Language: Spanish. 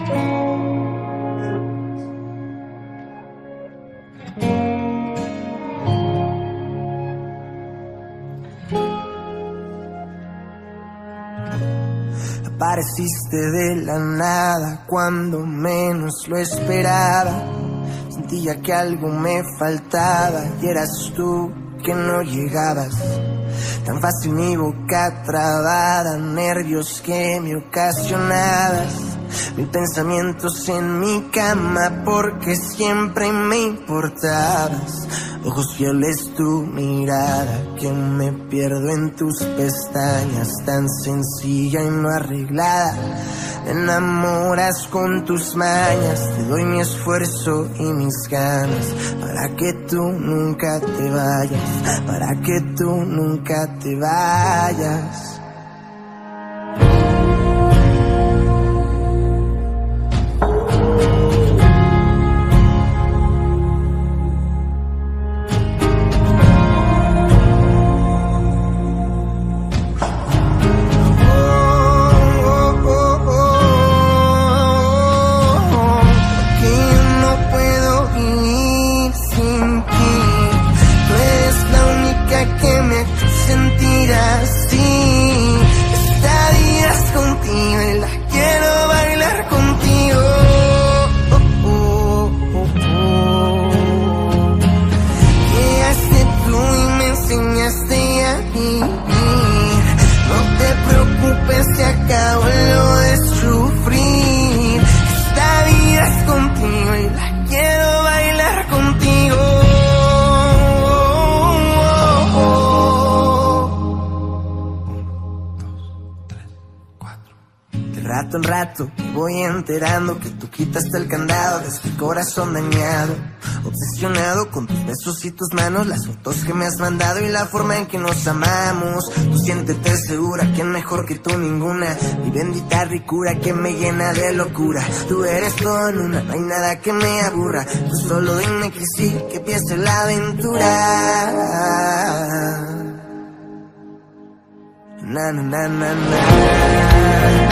Apareciste de la nada cuando menos lo esperaba. Sentía que algo me faltaba y eras tú que no llegabas. Tan fácil mi boca trabada, nervios que me ocasionabas. Mil pensamientos en mi cama porque siempre me importabas. Ojos fieles, tu mirada, que me pierdo en tus pestañas, tan sencilla y no arreglada. Te enamoras con tus mañas, te doy mi esfuerzo y mis ganas para que tú nunca te vayas, para que tú nunca te vayas. Se acabó lo de sufrir. Esta vida es contigo y la quiero bailar contigo. De rato en rato me voy enterando que tú quitaste el candado de este corazón dañado. Obsesionado con tus besos y tus manos, las fotos que me has mandado y la forma en que nos amamos. Tú siéntete segura, ¿quién mejor que tú? Ninguna. Mi bendita ricura que me llena de locura. Tú eres todo en una, no hay nada que me aburra. Tú solo dime que sí, que empiece la aventura. Na na na na na.